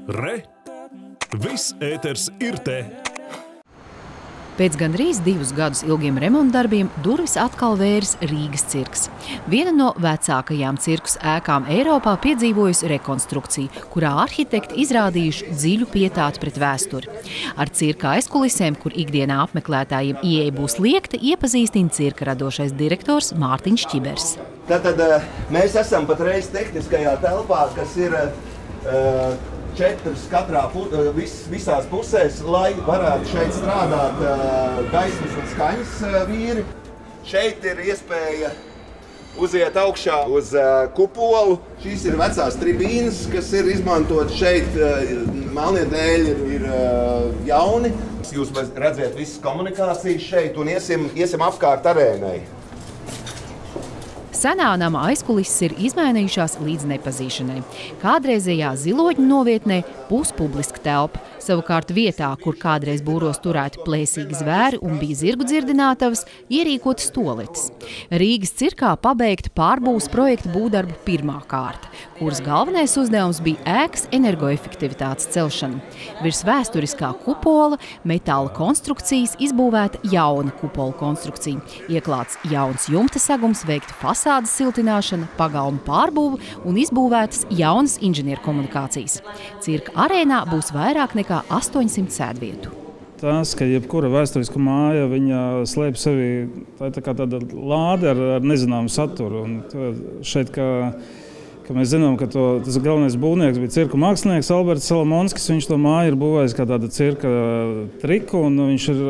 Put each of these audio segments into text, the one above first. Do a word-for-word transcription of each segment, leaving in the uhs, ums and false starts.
Re! Viss ēters ir te! Pēc gandrīz divus gadus ilgiem remontdarbiem durvis atkal vēris Rīgas cirks. Viena no vecākajām cirkus ēkām Eiropā piedzīvojusi rekonstrukciju, kurā arhitekti izrādījuši dziļu pietātu pret vēsturi. Ar cirka aizkulisēm, kur ikdienā apmeklētājiem ieeja būs liekta, iepazīstina cirka radošais direktors Mārtiņš Ķibers. Tātad mēs esam patreiz tehniskajā telpā, kas ir uh, četras katrā vis, visās pusēs, lai varētu šeit strādāt uh, gaismas un skaņas uh, vīri. Šeit ir iespēja uziet augšā uz uh, kupolu. Šīs ir vecās tribīnas, kas ir izmantot šeit. Uh, melnie dēļi ir, ir uh, jauni. Jūs redzēt visas komunikācijas šeit un iesim, iesim apkārt arēnai. Senā nama aizkulises ir izmainījušās līdz nepazīšanai. Kādreizējā ziloņu novietnē puspubliska telpa. Savukārt vietā, kur kādreiz būros turēti plēsīgi zvēri un bija zirgu dzirdinātavas, ierīkotas toaletes. Rīgas cirkā pabeigta pārbūves projekta būvdarbu pirmā kārta, kuras galvenais uzdevums bija ēkas energoefektivitātes celšana. Virs vēsturiskā kupola metāla konstrukcijas izbūvēta jauna kupola konstrukcija. Ieklāts jauns jumta segums, veikta fasādes siltināšana, pagalma pārbūve un izbūvētas jaunas inženierkomunikācijas. Cirka arēnā būs vairāk nekā astoņsimt sēdvietu. Tas, ka jebkura vēsturiska māja, viņa slēp sevi, tā ir tā kā tāda lāde ar, ar nezināmu saturu. Un šeit, ka, ka mēs zinām, ka to, tas galvenais būvnieks bija cirku mākslinieks Alberts Salamonskis. Viņš to māju ir būvējis kā tāda cirka triku, un viņš ir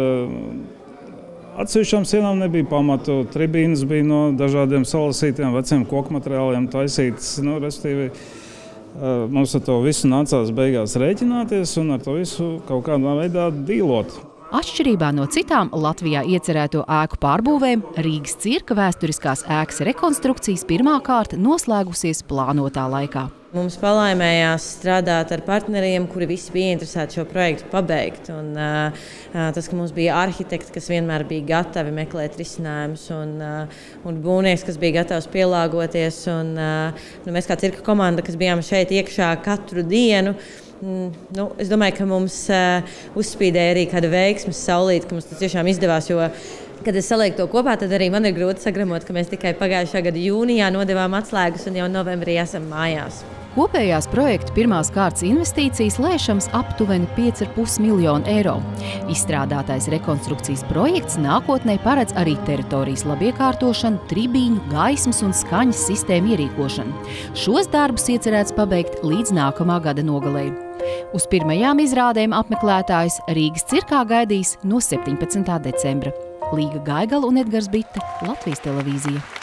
atsevišķām sienām nebija pamatu. Tribīnas bija no dažādiem salasītiem veciem koku materiāliem taisītas, nu, respektīvi. Mums ar to visu nācās beigās rēķināties un ar to visu kaut kādā veidā dīlot. Atšķirībā no citām Latvijā iecerēto ēku pārbūvēm, Rīgas cirka vēsturiskās ēkas rekonstrukcijas pirmā kārta noslēgusies plānotā laikā. Mums palaimējās strādāt ar partneriem, kuri visi bija interesēti šo projektu pabeigt. Un, uh, tas, ka mums bija arhitekti, kas vienmēr bija gatavi meklēt risinājumus, un, uh, un būvnieks, kas bija gatavs pielāgoties. Un, uh, nu, mēs kā cirka komanda, kas bijām šeit iekšā katru dienu, mm, nu, es domāju, ka mums uh, uzspīdēja arī kāda veiksmes saulīte, ka mums tas tiešām izdevās, jo kad es salieku to kopā, tad arī man ir grūti sagramot, ka mēs tikai pagājušā gada jūnijā nodevām atslēgas un jau novembrī esam mājās. Kopējās projekta pirmās kārtas investīcijas lēšams aptuveni pieci ar pus miljonu eiro. Izstrādātais rekonstrukcijas projekts nākotnē paredz arī teritorijas labiekārtošanu, tribīņu, gaismas un skaņas sistēmu ierīkošanu. Šos darbus iecerēts pabeigt līdz nākamā gada nogalei. Uz pirmajām izrādēm apmeklētājus Rīgas cirkā gaidīs no septiņpadsmitā decembra. Līga Gaigala un Edgars Bitte, Latvijas televīzija.